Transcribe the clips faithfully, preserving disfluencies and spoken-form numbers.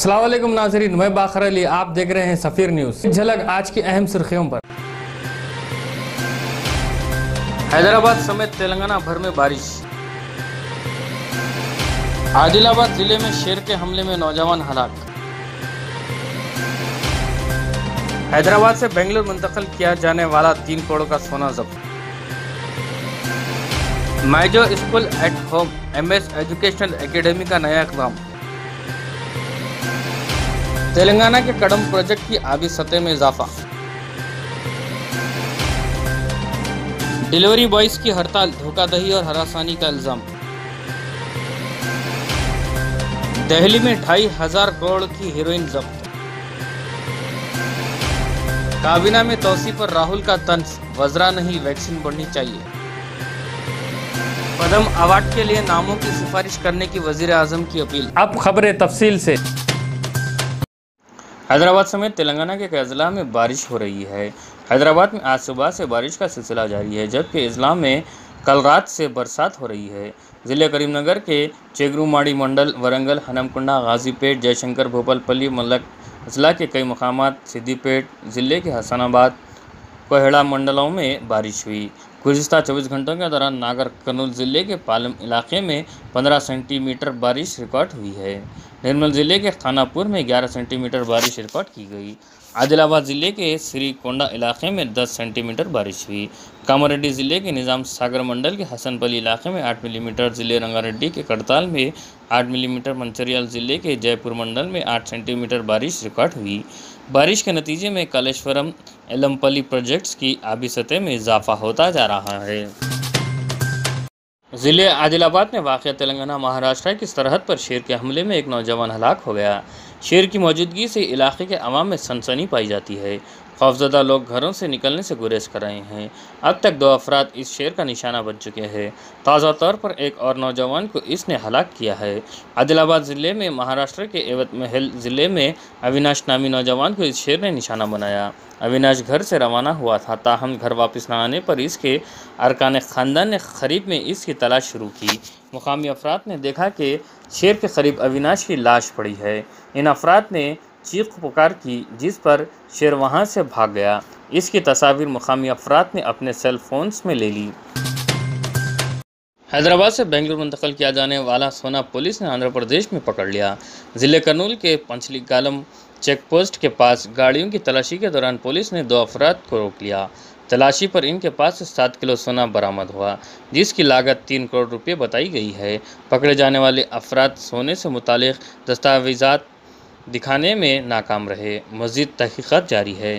अस्सलाम वालेकुम नाज़रीन, मैं बाखर अली, आप देख रहे हैं सफ़ीर न्यूज़। झलक आज की अहम सुर्खियों पर। हैदराबाद समेत तेलंगाना भर में बारिश। आदिलाबाद जिले में शेर के हमले में नौजवान हलाक। हैदराबाद से बेंगलुरु मुंतकिल किया जाने वाला तीन करोड़ का सोना जब्त। माइजो school at home MS education academy का नया इक़दाम। तेलंगाना के कड़म प्रोजेक्ट की आबी सतह में इजाफा। डिलीवरी बॉयज की हड़ताल, धोखाधड़ी और हरासानी का इल्जाम। दिल्ली में ढाई हजार करोड़ की हेरोइन जब्त। काबीना में तौसी पर राहुल का तंज, वज़रा नहीं वैक्सीन बढ़नी चाहिए। पद्म अवार्ड के लिए नामों की सिफारिश करने की वजीर आजम की अपील। अब खबरें तफसील से। हैदराबाद समेत तेलंगाना के कई अजला में बारिश हो रही है। हैदराबाद में आज सुबह से बारिश का सिलसिला जारी है, जबकि इस्लाम में कल रात से बरसात हो रही है। ज़िले करीमनगर के चेगरुमाड़ी मंडल, वरंगल, हनमकुंडा, गाजीपेट, जयशंकर, भोपालपल्ली, मलक अजला के कई मकामात, सिद्दीपेट ज़िले के हसनाबाद, कोहेड़ा मंडलों में बारिश हुई। गुज़िस्ता चौबीस घंटों के दौरान नागर कर्नूल ज़िले के पालम इलाके में पंद्रह सेंटीमीटर बारिश रिकॉर्ड हुई है। निर्मल ज़िले के खानापुर में ग्यारह सेंटीमीटर बारिश रिकॉर्ड की गई। आदिलाबाद ज़िले के श्रीकोंडा इलाके में दस सेंटीमीटर बारिश हुई। कामारेड्डी ज़िले के निज़ाम सागर मंडल के हसनपल्ली इलाके में आठ मिलीमीटर, ज़िले रंगारेड्डी के करताल में आठ मिलीमीटर, मंचिर्याल ज़िले के जयपुर मंडल में आठ सेंटीमीटर बारिश रिकॉर्ड हुई। बारिश के नतीजे में कालेश्वरम एलमपल्ली प्रोजेक्ट्स की आबी सतह में इजाफा होता जा रहा है। ज़िले आदिलाबाद में वाक़ तेलंगाना महाराष्ट्र की सरहद पर शेर के हमले में एक नौजवान हलाक हो गया। शेर की मौजूदगी से इलाके के अवाम में सनसनी पाई जाती है। खौफजदा लोग घरों से निकलने से गुरेज कर रहे हैं। अब तक दो अफराद इस शेर का निशाना बन चुके हैं। ताज़ा तौर पर एक और नौजवान को इसने हलाक किया है। आदिलाबाद ज़िले में महाराष्ट्र के एवत महल ज़िले में अविनाश नामी नौजवान को इस शेर ने निशाना बनाया। अविनाश घर से रवाना हुआ था, ताहम घर वापस न आने पर इसके अरकान ख़ानदान ने करीब में इसकी तलाश शुरू की। मुकामी अफराद ने देखा कि शेर के करीब अविनाश की लाश पड़ी है। इन अफराद ने चीख पुकार की, जिस पर शेर वहां से भाग गया। इसकी तस्वीर मुकामी अफराद ने अपने सेल फोन्स में ले ली। हैदराबाद से बेंगलुरु मुंतकिल किया जाने वाला सोना पुलिस ने आंध्र प्रदेश में पकड़ लिया। ज़िले कर्नूल के पंचलीगालम चेक पोस्ट के पास गाड़ियों की तलाशी के दौरान पुलिस ने दो अफराद को रोक लिया। तलाशी पर इनके पास से सात किलो सोना बरामद हुआ, जिसकी लागत तीन करोड़ रुपये बताई गई है। पकड़े जाने वाले अफराद सोने से मुतालिक दस्तावेज़ात दिखाने में नाकाम रहे। मज़ीद तहकीक़ात जारी है।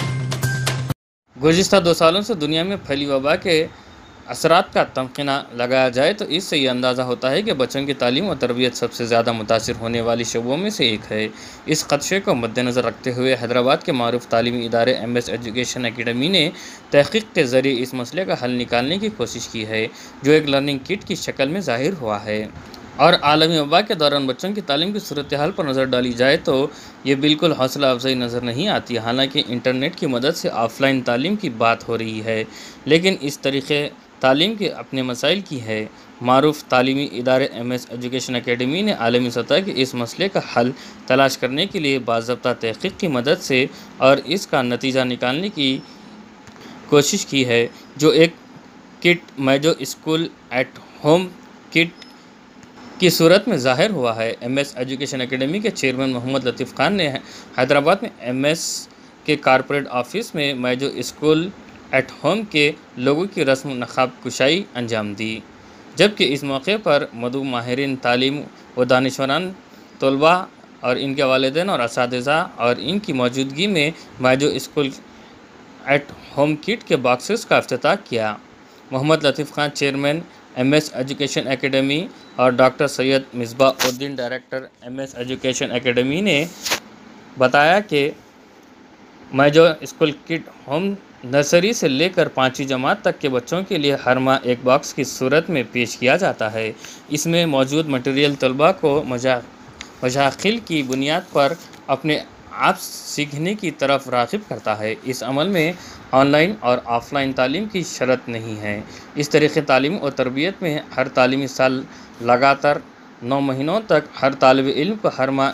गुज़िस्ता दो सालों से दुनिया में फैली वबा के असरात का तमकीना लगाया जाए तो इससे ये अंदाज़ा होता है कि बच्चों की तालीम और तरबियत सबसे ज़्यादा मुतासिर होने वाली शोबों में से एक है। इस खदशे को मद्देनज़र रखते हुए हैदराबाद के मारूफ तालीमी इदारे एम एस एजुकेशन एकेडमी ने तहक़ीक़ के ज़रिए इस मसले का हल निकालने की कोशिश की है, जो एक लर्निंग किट की शक्ल में ज़ाहिर हुआ है। और आलमी वबा के दौरान बच्चों की तालीम की सूरत हाल पर नज़र डाली जाए तो ये बिल्कुल हौसला अफजाई नज़र नहीं आती। हालांकि इंटरनेट की मदद से ऑफ़लाइन तालीम की बात हो रही है, लेकिन इस तरीक़े तालीम के अपने मसाइल की है। मारूफ तालीमी इदारे एम एस एजुकेशन एकेडमी ने आलमी सतह के इस मसले का हल तलाश करने के लिए बाज़ाब्ता तहक़ीक़ की मदद से और इसका नतीजा निकालने की कोशिश की है, जो एक किट माइजो स्कूल एट होम किट की सूरत में ज़ाहिर हुआ है। एम एस एजुकेशन एकेडमी के चेयरमैन मोहम्मद लतीफ़ खान ने हैदराबाद में एम एस के कॉरपोरेट ऑफिस में माइजो स्कूल एट होम के लोगों की रस्म नक़ाब कुशाई अंजाम दी, जबकि इस मौके पर मदू माहिरीन तालीम व दानिशवरान तलबा और इनके वालिदैन और असातिज़ा और इनकी मौजूदगी में माइजो स्कूल एट होम किट के बॉक्सेस का इफ्तिताह किया। Mohammed Latif Khan chairman M S education academy और doctor Syed Misbauddin director M S education academy ने बताया कि माइजो स्कूल किट होम नर्सरी से लेकर पाँचवीं जमात तक के बच्चों के लिए हर माह एक बॉक्स की सूरत में पेश किया जाता है। इसमें मौजूद मटेरियल तलबा को मजा मशाकिल की बुनियाद पर अपने आप सीखने की तरफ राग़िब करता है। इस अमल में ऑनलाइन और ऑफ़लाइन तालीम की शर्त नहीं है। इस तरीक़े तालीम और तरबियत में हर तालीमी साल लगातार नौ महीनों तक हर तालिब इल्म को हर माह एक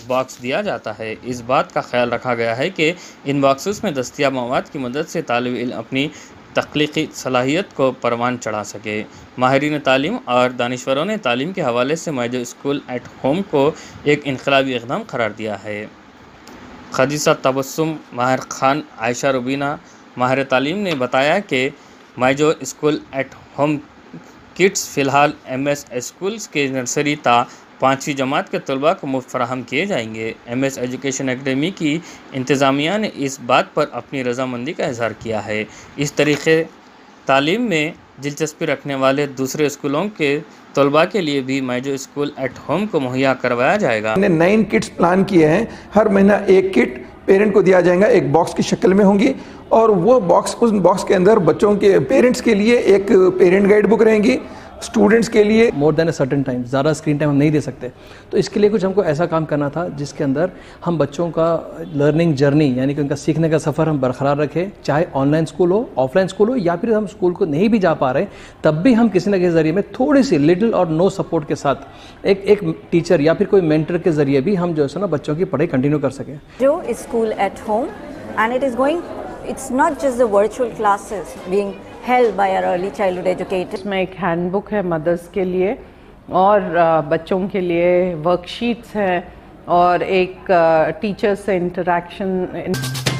बॉक्स दिया जाता है। इस बात का ख्याल रखा गया है कि इन बॉक्सेस में दस्तियाब मवाद की मदद से तालिब इल्म अपनी तख्लीकी सलाहियत को परवान चढ़ा सके। माहिरीन तालीम और दानिश्वरों ने तालीम के हवाले से माइजो स्कूल एट होम को एक इनकलाबी इक़दाम करार दिया है। खदीजा तबस्सुम, माहिर खान, आयशा रुबीना, माहिर तालीम ने बताया कि माइजो स्कूल एट होम किट्स फ़िलहाल एम एस स्कूल्स के नर्सरी ता पाँचवीं जमात के तलबा को मुफ्त फराहम किए जाएंगे। एम एस एजुकेशन एकेडमी की इंतज़ामिया ने इस बात पर अपनी रजामंदी का इजहार किया है। इस तरीक़े तालीम में दिलचस्पी रखने वाले दूसरे स्कूलों के तलबा के लिए भी माइजो स्कूल एट होम को मुहैया करवाया जाएगा। हमने नाइन किट्स प्लान किए हैं। हर महीना एक किट पेरेंट को दिया जाएगा, एक बॉक्स की शक्ल में होंगी, और वो बॉक्स उस बॉक्स के अंदर बच्चों के पेरेंट्स के लिए एक पेरेंट गाइड बुक रहेंगी, स्टूडेंट्स के लिए more than a certain time, ज़्यादा स्क्रीन टाइम हम नहीं दे सकते। तो इसके लिए कुछ हमको ऐसा काम करना था जिसके अंदर हम बच्चों का लर्निंग जर्नी यानी कि उनका सीखने का सफ़र हम बरकरार रखें, चाहे ऑनलाइन स्कूल हो, ऑफलाइन स्कूल हो, या फिर हम स्कूल को नहीं भी जा पा रहे तब भी हम किसी न किसी ज़रिए में थोड़ी सी लिटिल और नो सपोर्ट के साथ एक एक टीचर या फिर कोई मेंटर के ज़रिए भी हम जो है ना बच्चों की पढ़ाई कंटिन्यू कर सकें। जो school at home and it is going, it's not just the virtual classes being held by our early childhood educators। इसमें एक हैंडबुक है मदर्स के लिए और बच्चों के लिए वर्कशीट्स हैं और एक टीचर्स से इंटरेक्शन।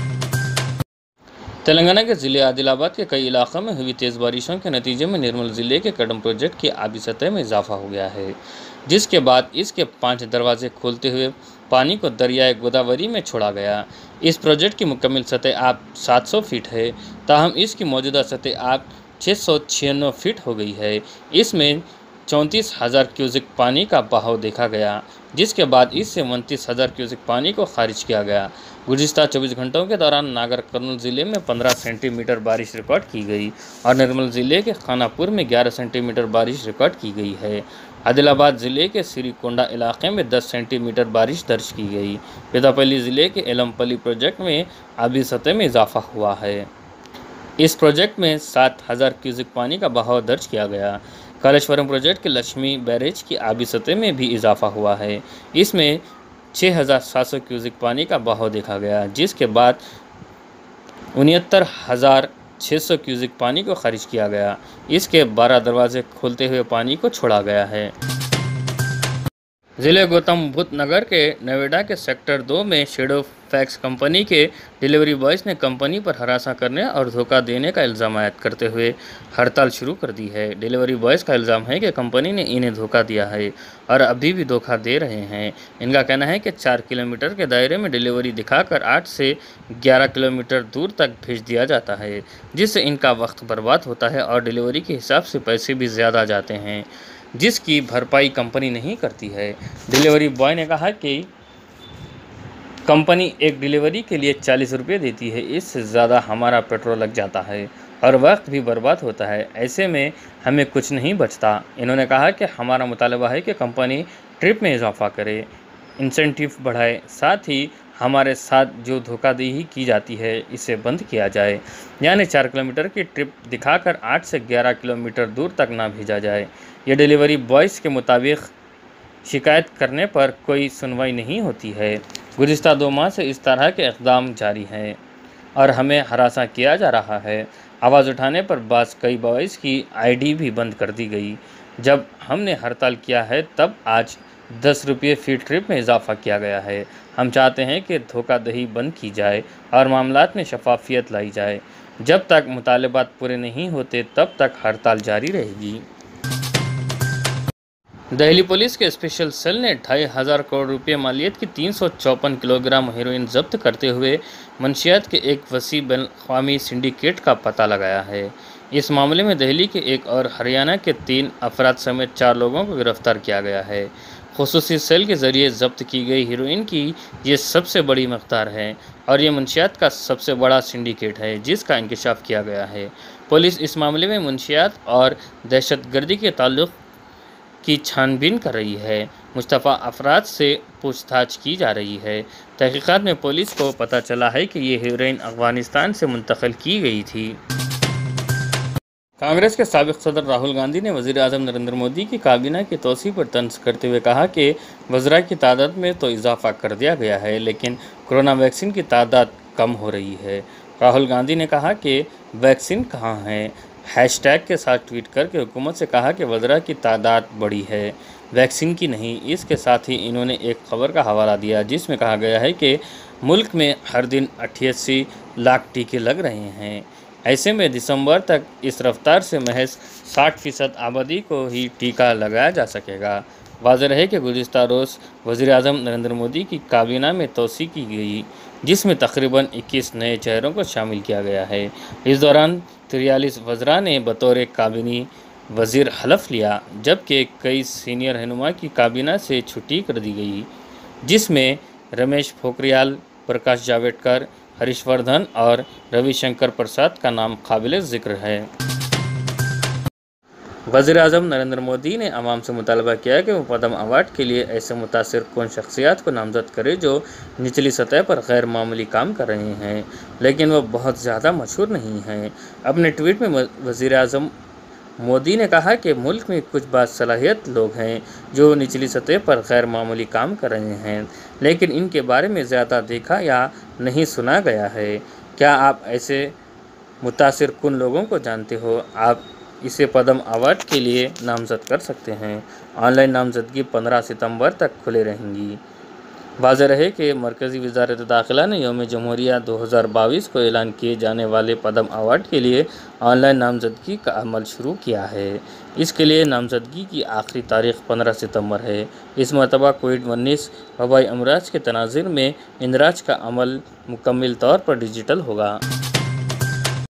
तेलंगाना के ज़िले आदिलाबाद के कई इलाक़ों में हुई तेज़ बारिशों के नतीजे में निर्मल ज़िले के कड़म प्रोजेक्ट की आबी सतह में इजाफा हो गया है, जिसके बाद इसके पाँच दरवाजे खोलते हुए पानी को दरियाए गोदावरी में छोड़ा गया। इस प्रोजेक्ट की मुकम्मल सतह आब सात सौ फीट है, ताहम इसकी मौजूदा सतह आब छः सौ छियानवे फीट हो गई है। इसमें चौंतीस हज़ार क्यूसिक पानी का बहाव देखा गया, जिसके बाद इससे उनतीस हज़ार क्यूसिक पानी को खारिज किया गया। गुज़िश्ता चौबीस घंटों के दौरान नागर कर्नूल ज़िले में पंद्रह सेंटीमीटर बारिश रिकॉर्ड की गई और निर्मल ज़िले के खानापुर में ग्यारह सेंटीमीटर बारिश रिकॉर्ड की गई है। आदिलाबाद ज़िले के सिरीकोंडा इलाके में दस सेंटीमीटर बारिश दर्ज की गई। पेदापल्ली ज़िले के एलमपल्ली प्रोजेक्ट में आबी सतह में इजाफा हुआ है। इस प्रोजेक्ट में सात हज़ार क्यूसिक पानी का बहाव दर्ज किया गया। कालेश्वरम प्रोजेक्ट के लक्ष्मी बैरेज की आबी सतह में भी इजाफा हुआ है। इसमें छः हज़ार सात सौ क्यूसिक पानी का बहाव देखा गया, जिसके बाद उनहत्तर हज़ार छः सौ क्यूसिक पानी को खारिज किया गया। इसके बारह दरवाजे खोलते हुए पानी को छोड़ा गया है। ज़िले गौतम बुद्ध नगर के नोएडा के सेक्टर दो में शेडो फैक्स कंपनी के डिलीवरी बॉयज़ ने कंपनी पर हरासा करने और धोखा देने का इल्ज़ाम आयद करते हुए हड़ताल शुरू कर दी है। डिलीवरी बॉयज़ का इल्ज़ाम है कि कंपनी ने इन्हें धोखा दिया है और अभी भी धोखा दे रहे हैं। इनका कहना है कि चार किलोमीटर के दायरे में डिलीवरी दिखाकर आठ से ग्यारह किलोमीटर दूर तक भेज दिया जाता है, जिससे इनका वक्त बर्बाद होता है और डिलीवरी के हिसाब से पैसे भी ज़्यादा जाते हैं, जिसकी भरपाई कंपनी नहीं करती है। डिलीवरी बॉय ने कहा कि कंपनी एक डिलीवरी के लिए चालीस रुपये देती है, इससे ज़्यादा हमारा पेट्रोल लग जाता है और वक्त भी बर्बाद होता है, ऐसे में हमें कुछ नहीं बचता। इन्होंने कहा कि हमारा मुतालबा है कि कंपनी ट्रिप में इजाफा करे, इंसेंटिव बढ़ाए, साथ ही हमारे साथ जो धोखाधड़ी की जाती है इसे बंद किया जाए, यानी चार किलोमीटर की ट्रिप दिखाकर आठ से ग्यारह किलोमीटर दूर तक ना भेजा जाए। ये डिलीवरी बॉयज़ के मुताबिक शिकायत करने पर कोई सुनवाई नहीं होती है। गुज़िश्ता दो माह से इस तरह के इक़दाम जारी हैं और हमें हरासा किया जा रहा है। आवाज़ उठाने पर बाज़ कई बॉयज़ की आईडी भी बंद कर दी गई। जब हमने हड़ताल किया है तब आज दस रुपये फी ट्रिप में इजाफा किया गया है। हम चाहते हैं कि धोखाधड़ी बंद की जाए और मामलात में शफाफियत लाई जाए। जब तक मुतालबात पूरे नहीं होते तब तक हड़ताल जारी रहेगी। दिल्ली पुलिस के स्पेशल सेल ने ढाई हज़ार करोड़ रुपये मालियत की तीन सौ चौपन किलोग्राम हेरोइन जब्त करते हुए मंशियात के एक वसी बैनुल-अक़वामी सिंडिकेट का पता लगाया है। इस मामले में दिल्ली के एक और हरियाणा के तीन अफराद समेत चार लोगों को गिरफ्तार किया गया है। खुसूसी सेल के ज़रिए ज़ब्त की गई हीरोइन की ये सबसे बड़ी मक़दार है और ये मंशियात का सबसे बड़ा सिंडिकेट है जिसका इंकशाफ किया गया है। पुलिस इस मामले में मंशियात और दहशतगर्दी के ताल्लुक़ की छानबीन कर रही है। मुस्तफ़ा अफराद से पूछताछ की जा रही है। तहक़ीक़ात में पुलिस को पता चला है कि ये हीरोइन अफ़गानिस्तान से मुंतक़िल की गई थी। कांग्रेस के साबिक सदर राहुल गांधी ने वज़ीर आज़म नरेंद्र मोदी की काबीना की तोसी पर तंज करते हुए कहा कि वज़रा की तादाद में तो इजाफा कर दिया गया है, लेकिन कोरोना वैक्सीन की तादाद कम हो रही है। राहुल गांधी ने कहा कि वैक्सीन कहाँ है, हैशटैग के साथ ट्वीट करके हुकूमत से कहा कि वज़रा की तादाद बड़ी है, वैक्सीन की नहीं। इसके साथ ही इन्होंने एक खबर का हवाला दिया जिसमें कहा गया है कि मुल्क में हर दिन अट्ठासी लाख टीके लग रहे हैं। ऐसे में दिसंबर तक इस रफ्तार से महज साठ फीसद आबादी को ही टीका लगाया जा सकेगा। वाज़ेह रहे कि गुज़िश्ता रोज़ वज़ीर आज़म नरेंद्र मोदी की काबीना में तोसी की गई, जिसमें तकरीबन इक्कीस नए चेहरों को शामिल किया गया है। इस दौरान तिरयालीस वज़रा ने बतौर काबीनी वज़ीर हलफ लिया, जबकि कई सीनियर रहनुमा की काबीना से छुट्टी कर दी गई, जिसमें रमेश पोखरियाल, प्रकाश जावड़ेकर, हर्षवर्धन और रविशंकर प्रसाद का नाम काबिल ज़िक्र है। वज़ीर आज़म नरेंद्र मोदी ने आवाम से मुतालबा किया कि वो पद्म अवार्ड के लिए ऐसे मुतासिर कौन शख्सियात को नामज़द करे जो निचली सतह पर गैर मामूली काम कर रहे हैं, लेकिन वह बहुत ज़्यादा मशहूर नहीं हैं। अपने ट्वीट में वज़ीर आज़म मोदी ने कहा कि मुल्क में कुछ बासलाहियत लोग हैं जो निचली सतह पर गैर मामूली काम कर रहे हैं, लेकिन इनके बारे में ज़्यादा देखा या नहीं सुना गया है। क्या आप ऐसे मुतासिर कुन लोगों को जानते हो? आप इसे पद्म अवार्ड के लिए नामज़द कर सकते हैं। ऑनलाइन नामज़दगी पंद्रह सितंबर तक खुले रहेंगी। वाज़ेह रहे कि मरकज़ी वज़ारत दाखिला ने यौम जमहूरिया दो हज़ार बाईस को ऐलान किए जाने वाले पद्म अवार्ड के लिए ऑनलाइन नामज़दगी का अमल शुरू किया है। इसके लिए नामज़दगी की आखिरी तारीख पंद्रह सितंबर है। इस मरतबा कोविड उन्नीस वबाई अमराज के तनाज़ुर में इंदराज का अमल मुकम्मल तौर पर डिजिटल होगा।